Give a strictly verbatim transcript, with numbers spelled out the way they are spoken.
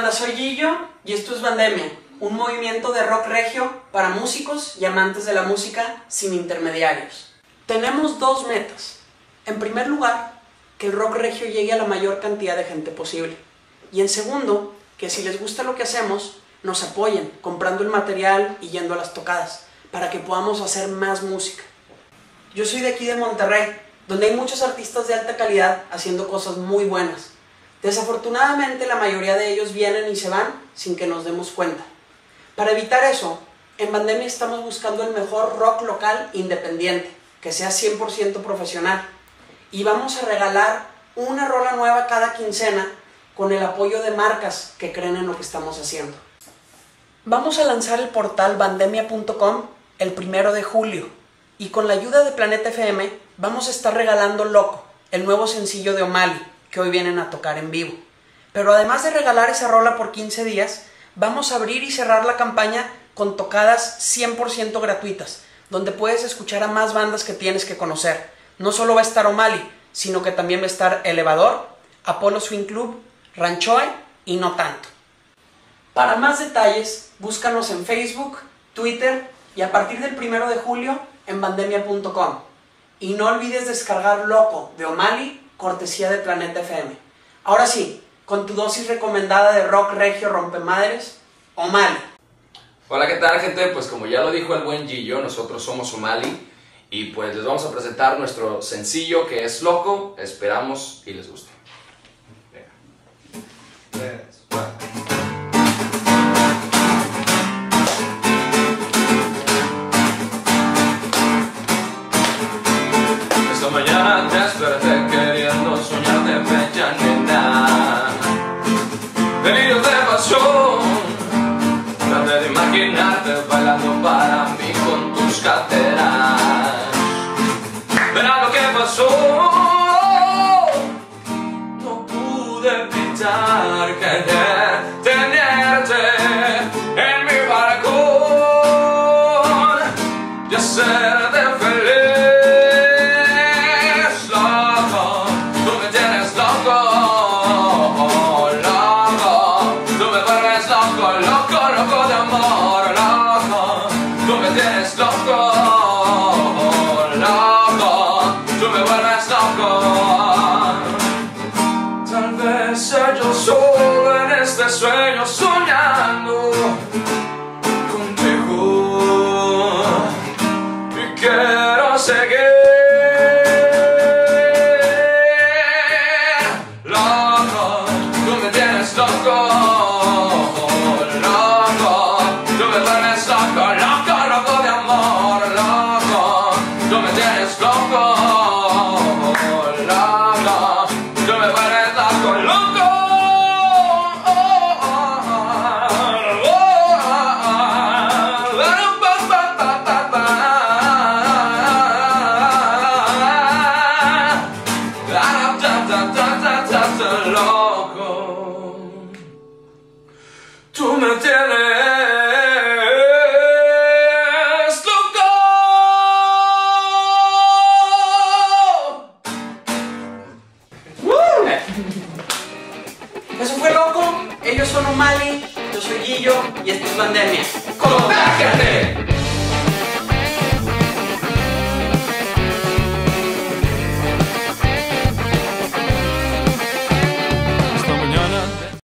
Hola, soy Gillo y esto es Bandemia, un movimiento de rock regio para músicos y amantes de la música sin intermediarios. Tenemos dos metas. En primer lugar, que el rock regio llegue a la mayor cantidad de gente posible. Y en segundo, que si les gusta lo que hacemos, nos apoyen comprando el material y yendo a las tocadas, para que podamos hacer más música. Yo soy de aquí de Monterrey, donde hay muchos artistas de alta calidad haciendo cosas muy buenas. Desafortunadamente la mayoría de ellos vienen y se van sin que nos demos cuenta. Para evitar eso, en Bandemia estamos buscando el mejor rock local independiente, que sea cien por ciento profesional. Y vamos a regalar una rola nueva cada quincena con el apoyo de marcas que creen en lo que estamos haciendo. Vamos a lanzar el portal bandemia punto com el primero de julio y con la ayuda de Planeta F M vamos a estar regalando Loco, el nuevo sencillo de O'Malley, que hoy vienen a tocar en vivo. Pero además de regalar esa rola por quince días, vamos a abrir y cerrar la campaña con tocadas cien por ciento gratuitas, donde puedes escuchar a más bandas que tienes que conocer. No solo va a estar O'Malley, sino que también va a estar Elevador, Apollo Swing Club, Ranchoe y No Tanto. Para más detalles, búscanos en Facebook, Twitter y a partir del primero de julio en bandemia punto com. Y no olvides descargar Loco de O'Malley, cortesía de Planeta F M. Ahora sí, con tu dosis recomendada de rock regio rompemadres, O'Malley. Hola, ¿qué tal, gente? Pues como ya lo dijo el buen Gillo, nosotros somos O'Malley y pues les vamos a presentar nuestro sencillo que es Loco. Esperamos y les guste. Venga. Esta mañana te desperté queriendo soñarte fecha nena. Delirio de pasión, traté de imaginarte bailando para mí con tus caderas. Verás lo que pasó, no pude evitar querer tenerte en mi balcón y hacerte feliz. Tal vez sea yo solo en este sueño soñando contigo y quiero seguir. Loco, tú me tienes loco, loco, tú me vuelves loco, loco, loco de amor, loco, tú me tienes loco. Loco, tú me tienes loco. ¡Woo! Eso fue Loco, ellos son O'Malley, yo soy Gillo y esto es Bandemia. ¡Contágiate!